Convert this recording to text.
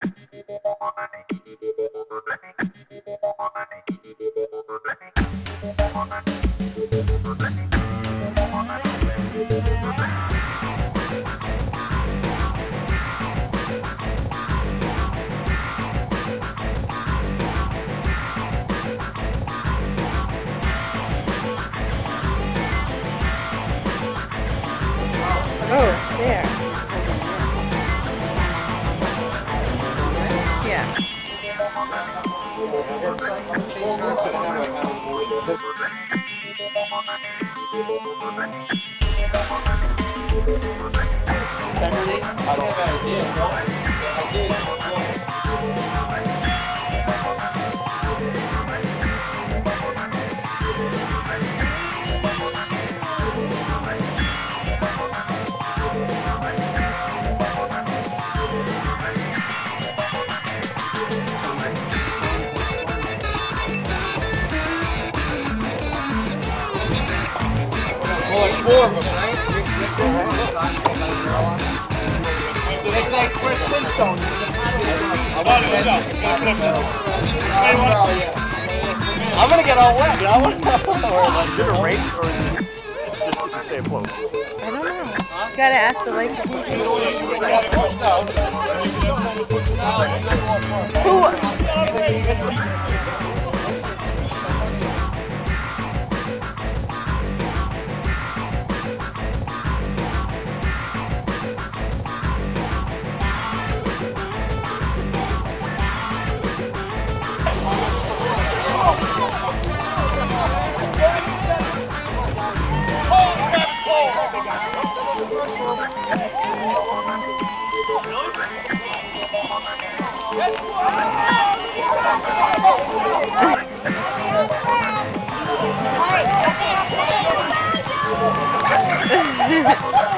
Oh, there. Yeah. Integrity? I don't have an idea. I did. Well, there's 4 of them, right? It's like we're Flintstones. I'm gonna get all wet. I want to know. Is it a race or is it just to stay afloat? I don't know. Gotta ask the lake. Who? All right.